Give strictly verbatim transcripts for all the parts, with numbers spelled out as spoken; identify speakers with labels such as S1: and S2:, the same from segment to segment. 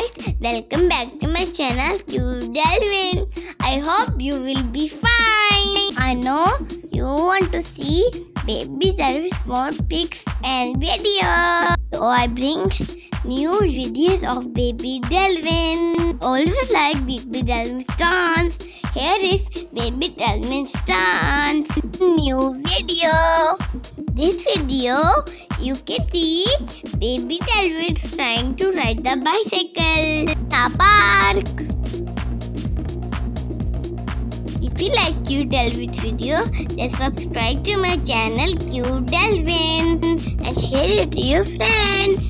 S1: guys, welcome back to my channel Cute Delvin. I hope you will be fine. I know you want to see baby Delvin's small pics and videos. So I bring new videos of baby Delvin. Always like baby Delvin's dance. Here is baby Delvin's dance. New video. This video you can see baby Delvin trying to ride the bicycle in a park. If you like Cute Delvin's video, then subscribe to my channel Cute Delvin and share it to your friends.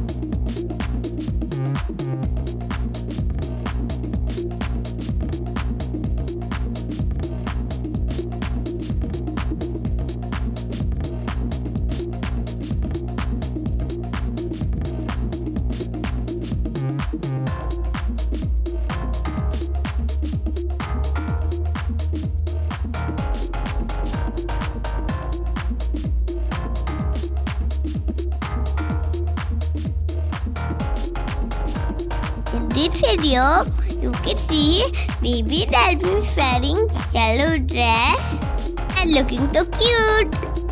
S1: In this video, you can see baby Delvin wearing yellow dress and looking so cute.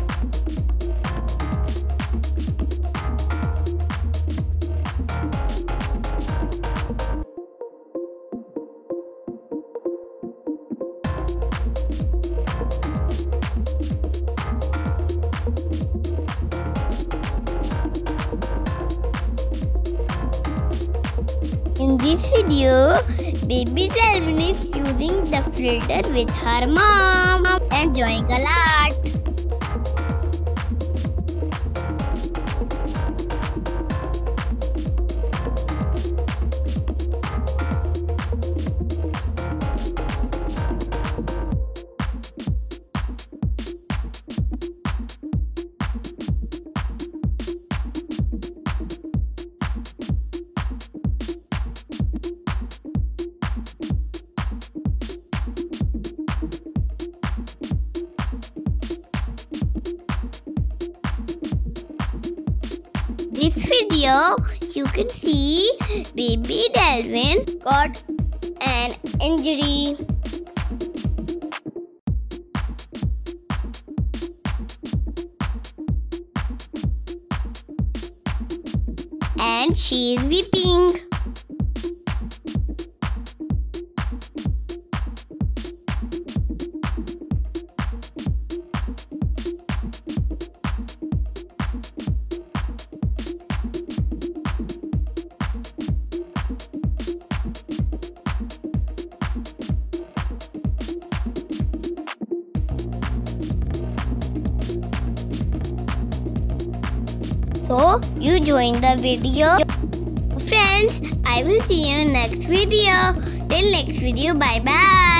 S1: In this video, baby Delvin is using the filter with her mom, enjoying a lot. This video, you can see baby Delvin got an injury. And she is weeping. So, you join the video. Friends, I will see you in next video. Till next video, bye bye.